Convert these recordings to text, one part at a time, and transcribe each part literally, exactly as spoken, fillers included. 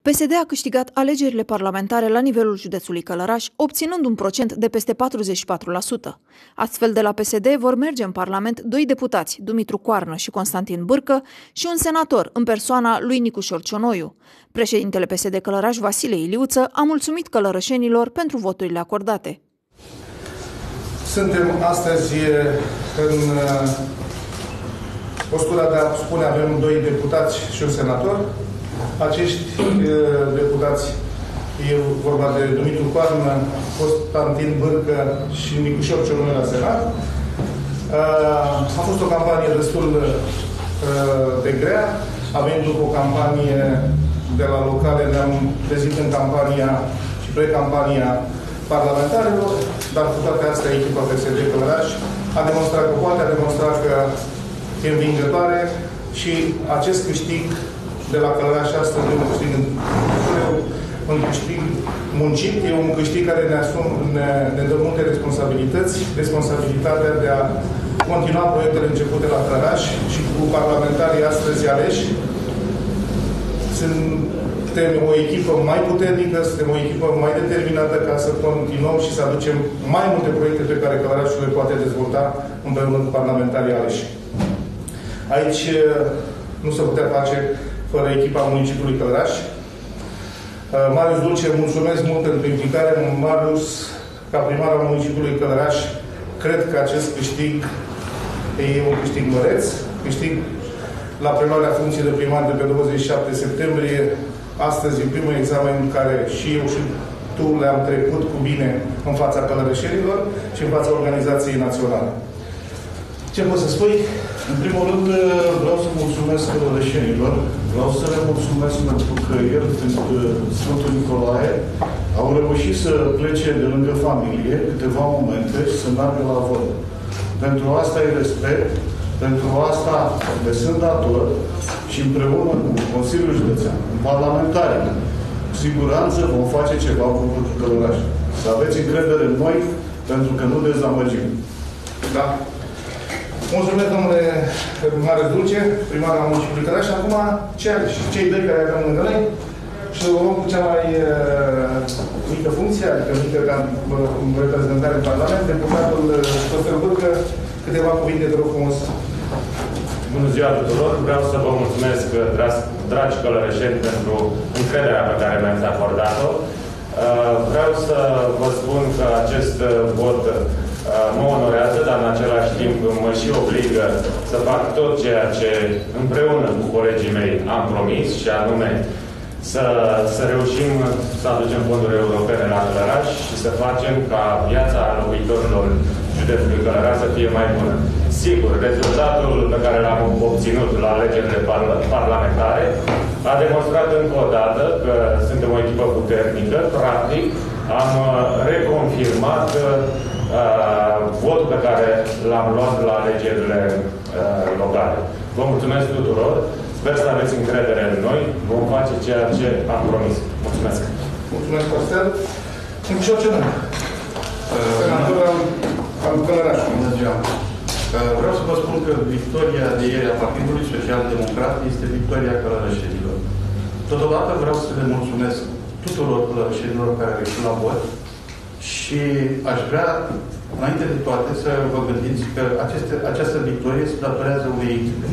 P S D a câștigat alegerile parlamentare la nivelul județului Călăraș, obținând un procent de peste patruzeci și patru la sută. Astfel, de la P S D vor merge în Parlament doi deputați, Dumitru Coarnă și Constantin Bârcă, și un senator, în persoana lui Nicușor Cionoiu. Președintele P S D Călăraș, Vasile Iliuță, a mulțumit călărășenilor pentru voturile acordate. Suntem astăzi în postura de a spune avem doi deputați și un senator. Acești deputați, e vorba de Dumitru Coarnă, Constantin Bârcă și Nicușor Cionoiu la Senat. A fost o campanie destul de grea. Avem după o campanie de la locale, ne-am trezit în campania și pre-campania parlamentarilor, dar cu toate astea, echipa P S D Călăraș a demonstrat că poate, a demonstrat că e învingătoare și acest câștig de la Călăraș astăzi e un câștig un câștig muncit, e un câștig care ne, asum, ne, ne dă multe responsabilități, responsabilitatea de a continua proiectele începute la Călăraș și cu parlamentarii astăzi aleși. Suntem o echipă mai puternică, suntem o echipă mai determinată ca să continuăm și să aducem mai multe proiecte pe care Călărașul le poate dezvolta împreună cu parlamentarii aleși. Aici nu se putea face fără echipa municipiului Călăraș. Marius Dulce, mulțumesc mult pentru implicare. Marius, ca primar al municipiului Călăraș, cred că acest câștig e un câștig măreț. Câștig la preluarea funcției de primar de pe douăzeci și șapte septembrie. Astăzi e primul examen care și eu și tu le-am trecut cu bine în fața călărășenilor și în fața organizației naționale. Ce poți să spui? În primul rând, vreau să mulțumesc călărășenilor. Vreau să le mulțumesc pentru că el, Sfântul Nicolae, au reușit să plece de lângă familie câteva momente și să meargă la vot. Pentru asta îi respect, pentru asta le sunt dator și împreună cu Consiliul Județean, parlamentari, cu siguranță vom face ceva cu Călăraș. Să aveți încredere în noi, pentru că nu dezamăgim. Da. Mulțumesc, domnule Marius Dulce, primar al municipiului Călăraș. Și acum, cei doi care avem lângă noi, și o luăm cu cea mai uh, mică funcție, adică mică ca uh, reprezentare în Parlament, deputatul Constantin Bârcă, câteva cuvinte, te rog frumos. Bună ziua tuturor! Vreau să vă mulțumesc, dragi, dragi călărășeni, pentru încrederea pe care mi-ați acordat-o. Uh, vreau să vă spun că acest vot mă onorează, dar în același timp mă și obligă să fac tot ceea ce împreună cu colegii mei am promis, și anume să, să reușim să aducem fonduri europene la Călăraș și să facem ca viața locuitorilor județului Călăraș să fie mai bună. Sigur, rezultatul pe care l-am obținut la alegerile parlamentare a demonstrat încă o dată că suntem o echipă puternică. Practic, am reconfirmat Uh, votul pe care l-am luat la alegerile uh, locale. Vă mulțumesc tuturor, sper să aveți încredere în noi, vom face ceea ce am promis. Mulțumesc! Mulțumesc, Costel. Nicușor Cionoiu, senator al Călărașului. Bună ziua! Vreau să vă spun că victoria de ieri a Partidului Social-Democrat este victoria călărășenilor. Totodată vreau să le mulțumesc tuturor călărășenilor care au ieșit la vot. Și aș vrea, înainte de toate, să vă gândiți că aceste, această victorie se datorează unei echipe.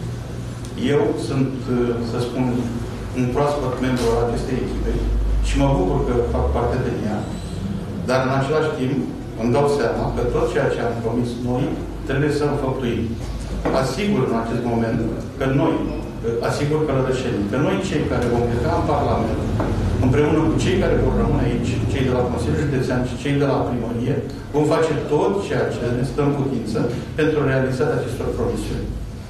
Eu sunt, să spun, un proaspăt membru al acestei echipe și mă bucur că fac parte din ea, dar în același timp îmi dau seama că tot ceea ce am promis noi trebuie să înfăptuim. Asigur în acest moment că noi, asigur călărășenii, că noi cei care vom pleca în Parlament, împreună cu cei care vor rămâne aici, cei de la Consiliul Județean și cei de la Primărie, vom face tot ceea ce ne stă în putință pentru realizarea acestor promisiuni.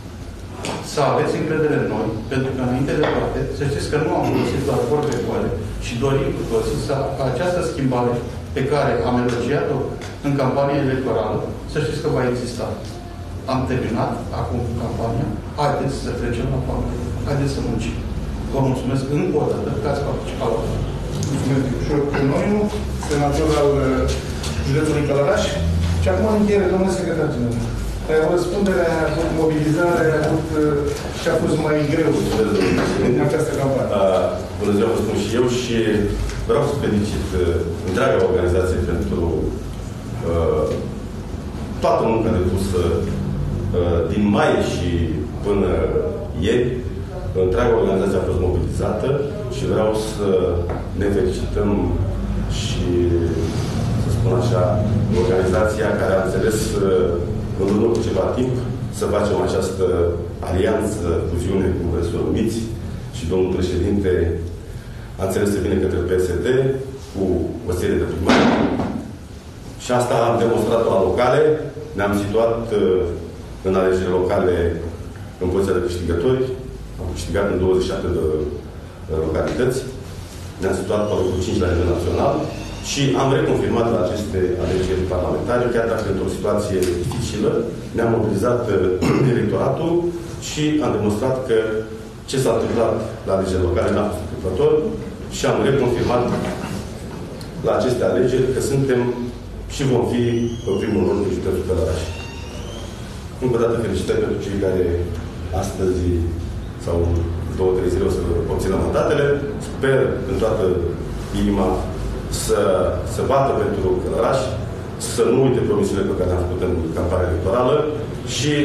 Să aveți încredere în noi, pentru că înainte de toate, să știți că nu am folosit doar vorbe goale și dorim cu toții să, ca această schimbare pe care am elogiat-o în campania electorală, să știți că va exista. Am terminat acum campania, haideți să trecem la fapte, haideți să muncim. Vă mulțumesc încă o dată că ați participat la asta. Mulțumesc, Nicușor Cionoiu, senator al județului Călăraș. Și acum în încheiere, domnule secretar general. Ai avut răspundere, ai avut mobilizare, ai avut ce a fost mai greu în această campanie. Bună bună ziua, vă spun și eu și vreau să felicit uh, întreaga organizație pentru uh, toată munca depusă uh, din mai și până ieri. Întreaga organizație a fost mobilizată și vreau să ne felicităm și, să spun așa, organizația care a înțeles uh, în urmă cu ceva timp să facem această alianță, fuziune, cum vreți să o numiți, și domnul președinte a înțeles să vină către P S D cu o serie de primari. Și asta am demonstrat-o la locale. Ne-am situat uh, în alegerile locale în poziția de câștigători. Am câștigat în douăzeci și șapte de uh, localități. Ne-am situat pe locul cinci la nivel național și am reconfirmat la aceste alegeri parlamentare, chiar dacă într-o situație dificilă, ne-am mobilizat uh, electoratul și am demonstrat că ce s-a întâmplat la alegerile locale n-a fost întâmplător și am reconfirmat la aceste alegeri că suntem și vom fi pe primul rând în județul Călăraș. Încă o dată felicitări pentru cei care astăzi sau două, trei zile o să obțină mandatele. Sper în toată inima să se bată pentru Călăraș, să nu uite promisiunile pe care le-am făcut în campania electorală și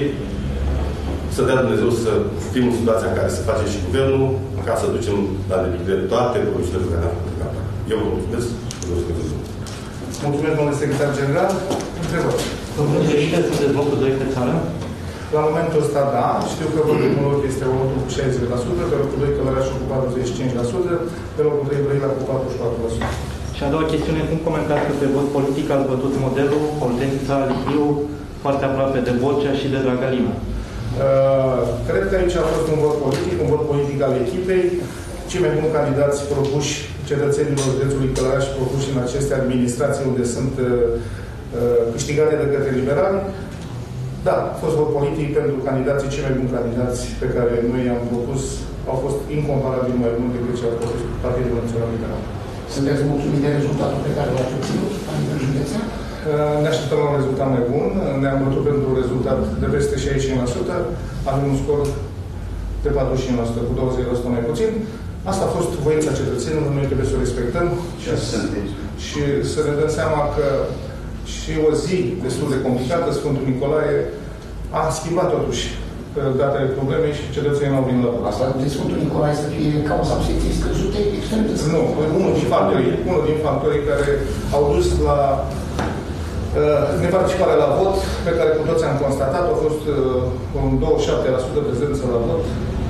să dea Dumnezeu să fim în situația în care se face și guvernul ca să ducem la deplinire toate promisiunile pe care le-am făcut în campania. Eu vă mulțumesc. Mulțumesc, domnule secretar general. Întrebări. Domnule președinte, sunteți locul doi pe țară? La momentul ăsta, da. Știu că votul primul loc este votul cu șaizeci la sută, pe locul doi Călărașul cu patruzeci și cinci la sută, pe locul trei Brăila cu patruzeci și patru la sută. Și a doua chestiune, cum comentați că pe vot politic ați bătut modelul Oltenița, Liviu, foarte aproape de Borcea și de Dragălina? Uh, cred că aici a fost un vot politic, un vot politic al echipei. Cei mai buni candidați propuși cetățenilor județului Călăraș propuși în aceste administrații unde sunt uh, uh, câștigate de către liberali. Da, a fost vot politic pentru candidații, cei mai buni candidați pe care noi i-am propus au fost incomparabil mai buni decât ce a propus Partidul Național Liberal. Sunteți mulțumit de rezultatul pe care l-ați obținut la nivel județean? Ne așteptăm la un rezultat mai bun. Ne-am bătut pentru un rezultat de peste șaizeci și cinci la sută. Avem un scor de patruzeci și cinci la sută, cu douăzeci la sută mai puțin. Asta a fost voința cetățenilor, noi trebuie să o respectăm și, și să ne dăm seama că și o zi destul de complicată, Sfântul Nicolae a schimbat totuși datele problemei și cetățenii n-au venit la vot. Asta de Sfântul Nicolae să fie cauza absenței scăzute extrem de Nu, unul din factorii, unul din factorii care au dus la uh, neparticiparea la vot, pe care cu toți am constatat, a fost uh, un douăzeci și șapte la sută prezență la vot.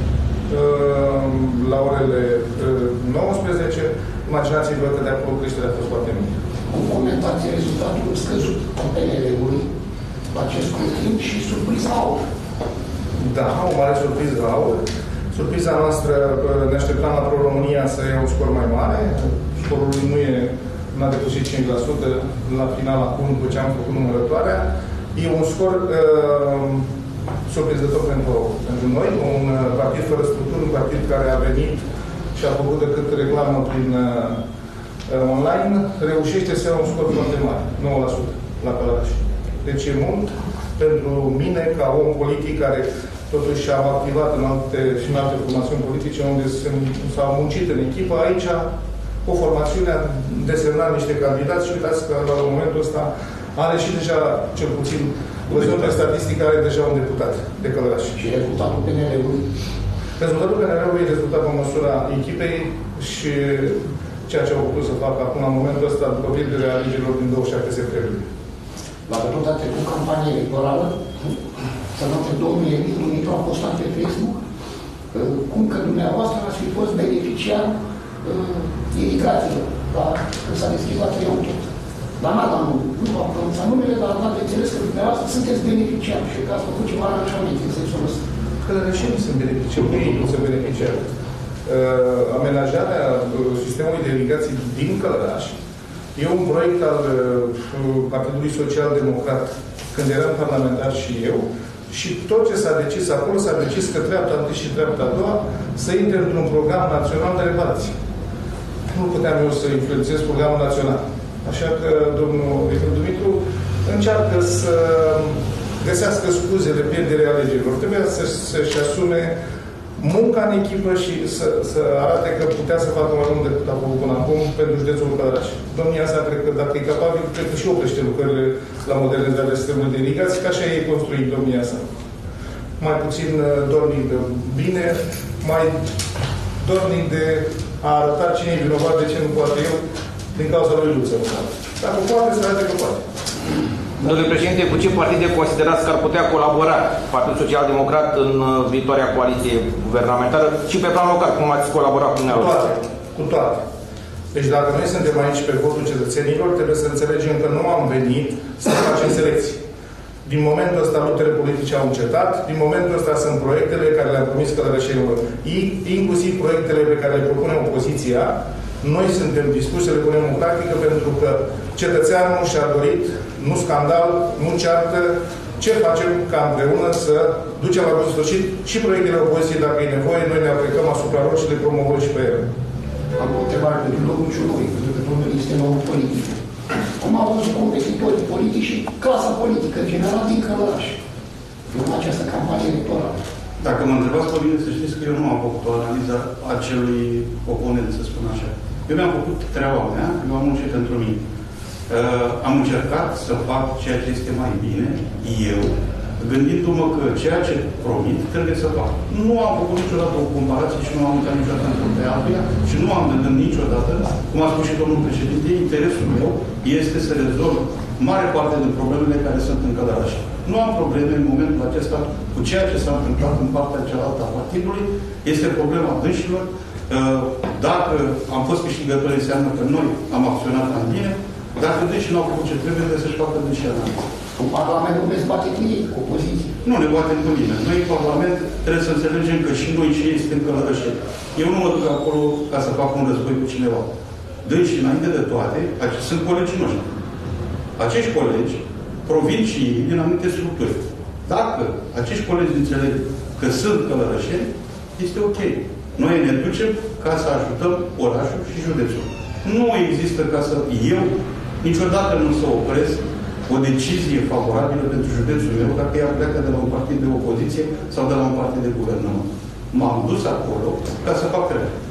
Uh, la orele uh, nouăsprezece, imaginați-vă că de acolo creșterea a fost foarte mică. Cum comentați rezultatul scăzut al P N L-ului la acest scrutin și surpriza aur? Da, o mare surpriză aur. Surpriza noastră, ne așteptam la Pro-România să ia un scor mai mare. Scorul lui nu e, n-a depășit cinci la sută la final acum, după ce am făcut numărătoarea. E un scor uh, surprinzător pentru, pentru noi, un partid fără structură, un partid care a venit și a făcut decât reclamă prin uh, online, reușește să ia un scor foarte mare, nouă la sută la Călăraș. Deci e mult pentru mine, ca om politic care totuși am activat în alte, și în alte formațiuni politice unde s-au muncit în echipă. Aici o formațiune a desemnat niște candidați și uitați că la momentul ăsta are și deja, cel puțin, văzând pe statistică, are deja un deputat de Călăraș. Și rezultatul P N L-ului? Rezultatul P N L-ului e rezultat pe măsura echipei și ceea ce au putut să facă acum, la momentul ăsta, după pierderea alegerilor din douăzeci și șapte septembrie. La tot a trecut campanie electorală, să note domnul Emil Dumitru a postat pe Facebook cum că dumneavoastră ați fi fost beneficiar uh, irigațiilor, când s-a deschis la Triunchiul. Dar n-a dat numele, nu v-am pronunțat numele, dar am dat de înțeles că dumneavoastră sunteți beneficiar și că ați făcut ceva aranjament în sensul ăsta. Călărășenii sunt beneficiari, ei nu sunt beneficiari. Uh, amenajarea uh, sistemului de irigații din Călăraș e un proiect al uh, Partidului Social Democrat, când eram parlamentar și eu, și tot ce s-a decis acolo, s-a decis că treapta întâi și treapta a doua să intre într-un program național de reparație. Nu puteam eu să influențez programul național. Așa că domnul Emil Dumitru încearcă să găsească scuze de pierdere alegerilor. Trebuia să, să-și asume munca în echipă și să, să arate că putea să facă mai mult decât a făcut până acum pentru județul Călăraș. Domnia asta, cred că dacă e capabil, cred că și oprește lucrările la modernizarea sistemului de irigații, că așa e construit domnia asta. Mai puțin dornic de bine, mai dornic de a arăta cine e vinovat, de ce nu poate eu, din cauza lui Luță. Dacă poate, să arate că poate. Domnule președinte, cu ce partide considerați că ar putea colabora Partidul Social-Democrat în viitoarea coaliție guvernamentală și pe plan local, cum ați colaborat cu dumneavoastră? Cu toate. Cu toate. Deci dacă noi suntem aici pe votul cetățenilor, trebuie să înțelegem că nu am venit să facem selecții. Din momentul ăsta luptele politice au încetat, din momentul ăsta sunt proiectele care le-am promis călărășenilor, inclusiv proiectele pe care le propune opoziția. Noi suntem dispuși să le punem în practică pentru că cetățeanul și-a dorit, nu scandal, nu ceartă, ce facem ca împreună să ducem la bun sfârșit și proiectele opoziției, dacă e nevoie, noi ne aplicăm asupra lor și le promovăm și pe ele. Am o întrebare pentru domnul Ciuloi, pentru că domnul este nou politic. Cum au văzut competitorii politici și clasa politică, în general, din Călăraș, în această campanie electorală? Dacă mă întrebați pe mine, să știți că eu nu am făcut o analiză a acelui oponent, să spun așa. Eu mi-am făcut treaba mea, eu am muncit pentru mine. Uh, am încercat să fac ceea ce este mai bine, eu, gândindu-mă că ceea ce promit trebuie să fac. Nu am făcut niciodată o comparație și nu am uitat niciodată între altuia și nu am gândit niciodată, cum a spus și domnul președinte, interesul meu este să rezolv mare parte din problemele care sunt în Călăraș. Nu am probleme în momentul acesta cu ceea ce s-a întâmplat în partea cealaltă a partidului. Este problema dânșilor. Dacă am fost câștigători, înseamnă că noi am acționat mai bine. Dacă dânșii nu au făcut ce trebuie, trebuie să-și facă dânșii analiză. În Parlament nu veți bate cu ei, cu opoziție. Nu ne batem cu nimeni. Noi, în Parlament, trebuie să înțelegem că și noi și ei suntem călărășeni. Eu nu mă duc acolo ca să fac un război cu cineva. Dânșii, înainte de toate, sunt colegii noștri. Acești colegi provin și ei din anumite structuri. Dacă acești colegi înțeleg că sunt călărășeni, este ok. Noi ne ducem ca să ajutăm orașul și județul. Nu există ca să... Eu niciodată nu să opresc o decizie favorabilă pentru județul meu dacă ea pleacă de la un partid de opoziție sau de la un partid de guvernământ. M-am dus acolo ca să fac treaba.